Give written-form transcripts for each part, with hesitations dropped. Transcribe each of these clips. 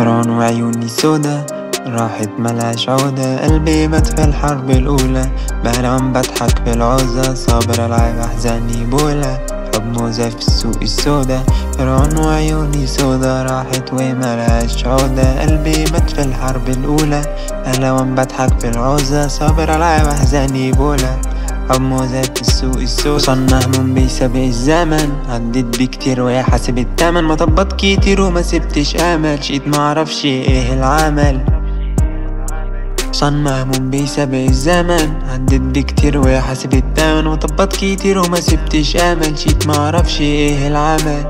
فرعون وعيوني سودا راحت ملهاش عودة، قلبي مات في الحرب الأولى، بهرب بضحك في العوزة، صابر ألعب أحزاني بولا، حب موزة في السوق السودا. فرعون وعيوني سودا راحت وملهاش عودة، قلبي مات في الحرب الأولى، بهرب بضحك في العوزة، صابر ألعب أحزاني بولا، حب موزة في السوق السودا. وصلنا هموم بيسابق الزمن، عديت بكتير ويا حاسب التمن، مطبات كتير وما سبتش امل، شقيت معرفش ايه العمل. وصلنا هموم بيسابق الزمن، عديت بكتير ويا حاسب التمن، مطبات كتير وما سبتش امل، شقيت معرفش ايه العمل.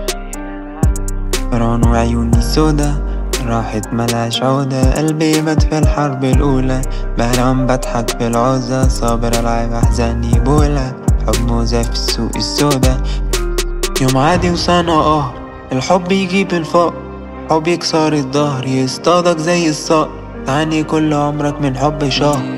فرعون وعيوني سودا راحت ملهاش عودة، قلبي مات في الحرب الأولى، بهرب بضحك في العوزة، صابر ألعب أحزاني بولا، حب موزة في السوق السودا. يوم عادي وصنع الحب يجيب الفقر، حب يكسر الظهر يصطادك زي الصقر، تعاني كل عمرك من حب شهر.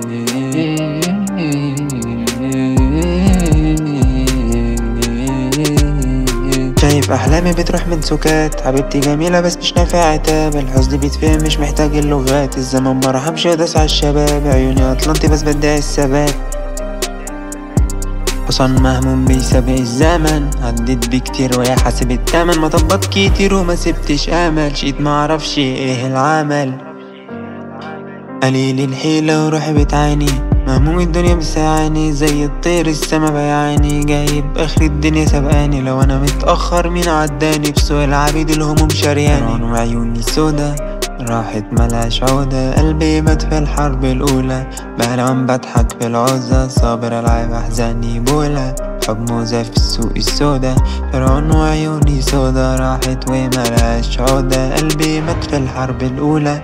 شايف أحلامي بتروح من سكات، حبيبتي جميلة بس مش نافع عتاب، الحزن بيتفهم مش محتاج اللغات، الزمن مرحمش وداس على الشباب، عيوني أطلنتي بس بدعي الثبات. حصان مهموم بيسابق الزمن، عديت بكتير ويا حاسب التمن، مطبات كتير وما سبتش امل، شقيت معرفش ايه العمل. قليل الحيلة وروحي بتعاني، مهموم الدنيا بساعاني، زي الطير السما بيعاني، جايب اخر الدنيا سبقاني، لو انا متأخر مين عداني، بسوق العبيد الهموم شرياني. فرعون وعيوني سودا راحت ملهاش عودة، قلبي مات في الحرب الأولى، بهرب بضحك في العوزة، صابر ألعب أحزاني بولا، حب موزة في السوق السودا. فرعون وعيوني سودا راحت وملهاش عودة، قلبي مات في الحرب الأولى.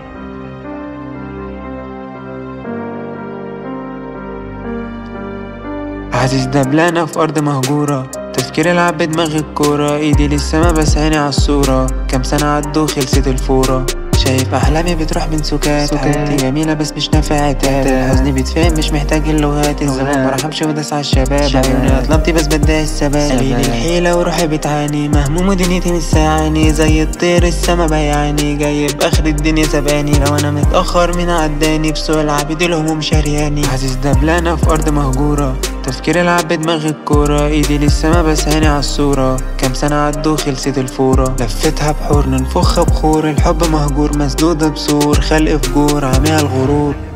حاسس دبلانة في أرض مهجورة، تفكير العب بدماغ الكورة، ايدي للسما بس عيني عالصورة، كام سنة عدوا خلصت الفورة. شايف أحلامي بتروح من سكات، حبيبتي جميلة بس مش نافع عتاب، الحزن بيتفهم مش محتاج اللغات، الزمن مرحمش وداس على الشباب، عيوني أطلبتي بس بدعي الثبات. قليل الحيلة وروحي بتعاني، مهموم ودنيتي مش ساعاني، زي الطير السما بيعاني، جايب آخر الدنيا سبقاني، لو أنا متأخر مين عداني، بسوق العبيد الهموم شرياني. حاسس دبلانة في أرض مهجورة، تفكير العب بدماغ الكورة، ايدي للسما بس عيني عالصورة، كام سنة عدوا خلصت الفورة. لفتها بحور ننفخها بخور، الحب مهجور مسدودة بسور، خلق فجور عميها الغرور.